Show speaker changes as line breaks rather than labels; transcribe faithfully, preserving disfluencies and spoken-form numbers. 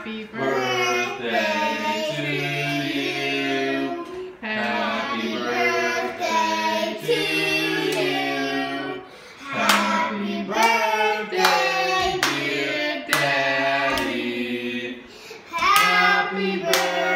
Happy birthday to you. Happy birthday to you. Happy birthday, dear Daddy. Happy birthday.